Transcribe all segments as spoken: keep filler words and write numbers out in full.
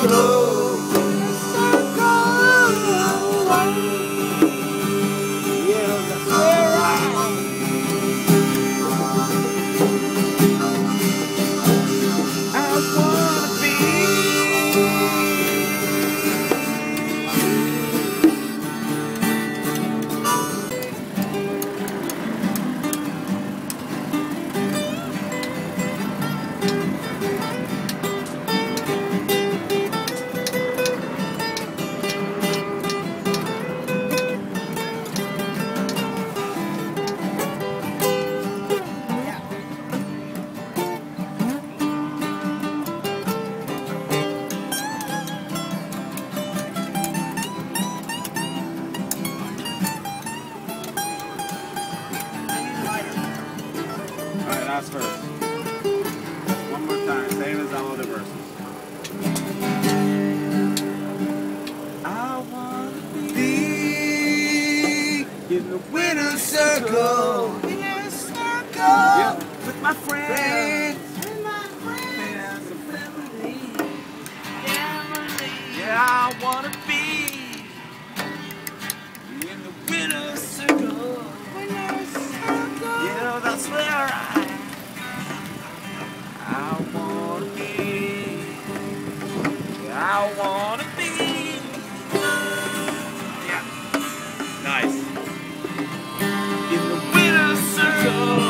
circle. Yeah, that's where I I wanna be. Last verse. One more time, same as all the verses. I wanna be in the winner's circle, winner's circle, yeah. With my friends, with my friends, and family. Yeah, I wanna be in the winner's circle, winner's circle. Yeah, that's where I. I wanna be, I wanna be, yeah, nice, in the winner's circle,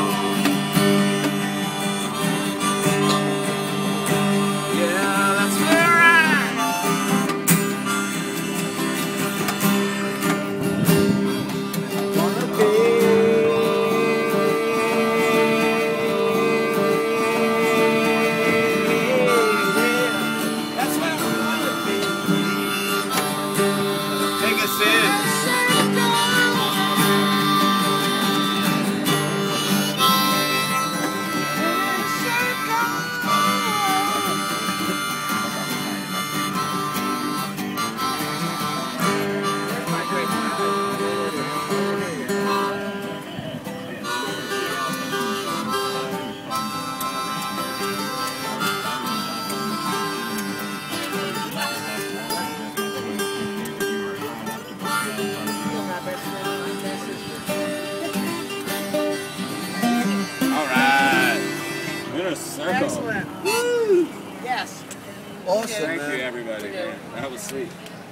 yeah, that's where I wanna be. Circle. Excellent. Woo! Yes. Awesome, Thank man. you, everybody. That was sweet.